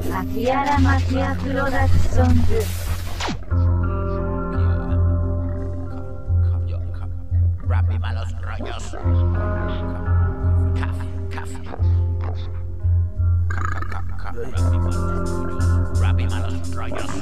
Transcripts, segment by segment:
Akiara Magia Production. Rappi malos rollos. Rappi malos rollos.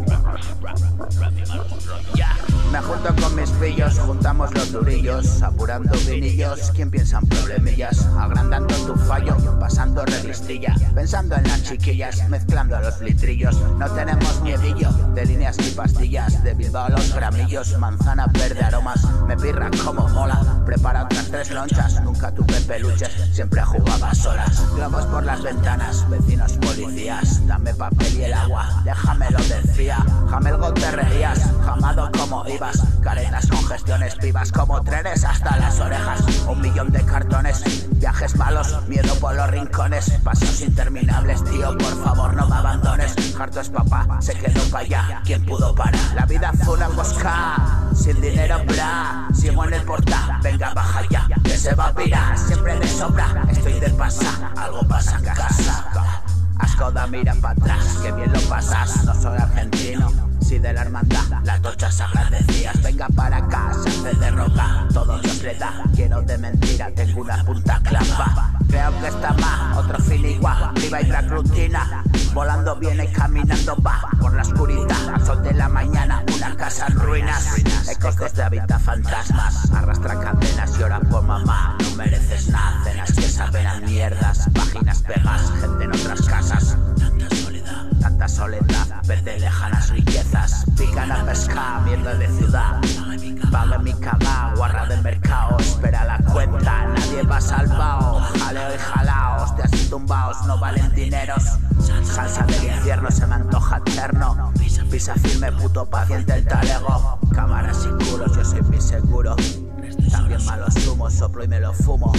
Ya. Me junto con mis pillos, juntamos los durillos, apurando vinillos. ¿Quién piensa en problemillas? Agrandando tu fallo, pasando revistilla, pensando en las chiquillas, mezclando los litrillos. No tenemos miedillo de líneas ni pastillas, de Bilbao los gramillos, manzana verde aromas. Me pirra como mola, prepara otras 3 lonchas. Nunca tuve peluches, siempre jugaba solas. Globos por las ventanas, vecinos policías. Dame papel y el agua, déjamelo de fría. Jamelgo te reías, jamado como ibas. Caretas con gestiones vivas como trenes hasta las orejas. 1 millón de cartones, viajes malos, miedo por los rincones. Pasos interminables, tío, por favor no me abandones. Harto es papá, se quedó pa' allá, ¿quién pudo parar? La vida fue una emboscada, sin dinero bra. Sigo en el portal, venga baja ya, que se va a pirar. Siempre de sobra, estoy de pasa, algo pasa en casa. Ascoda mira para atrás, que bien lo pasas. No soy argentino, sí de la hermandad. Las tochas agradecidas, venga para acá, se hace de roca. Todos los le da, quiero de mentira, tengo una punta clava. Creo que está más, otro fin igual. Viva y la rutina, volando viene y caminando va. Por la oscuridad, al sol de la mañana, una casa en ruinas. Ecos de habita fantasmas, arrastra cadenas, lloran por mamá. No mereces nada, cenas que saben a mierdas. Páginas pegas, gente en otras casas. Tanta soledad, verde lejanas riquezas. Pican a pescar, mierda de ciudad. Pague mi cagao, guarra de mercado. Espera la cuenta, nadie va salvado. Jaleo y jalao, hostias y tumbaos, no valen dineros. Salsa del infierno se me antoja eterno. Pisa firme, puto paciente el talego. Cámaras y culos, yo soy mi seguro. También malos humos, soplo y me lo fumo.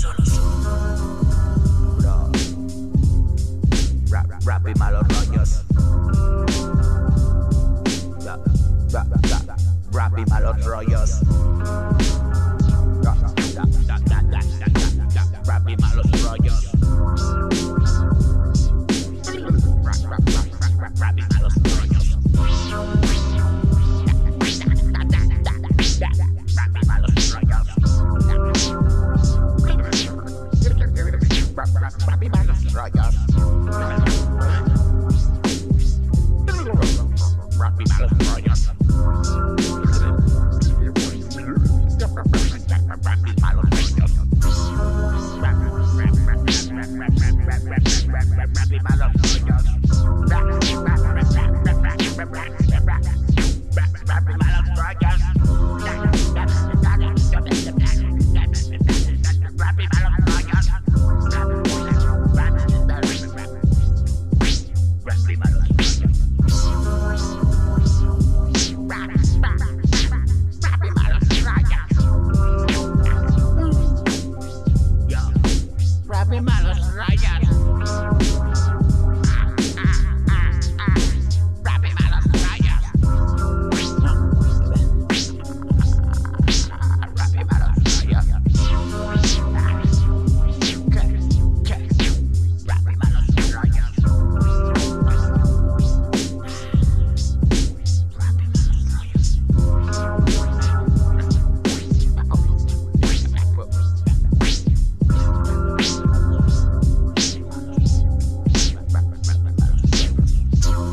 Bro. Rap y malos rollos. Rap y malos rollos. Rap y malos rollos. Rap y malos rollos. Rap y malos rollos. Rap y malos rollos. Rap y malos rollos.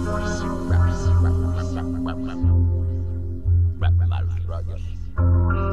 Malos rollos.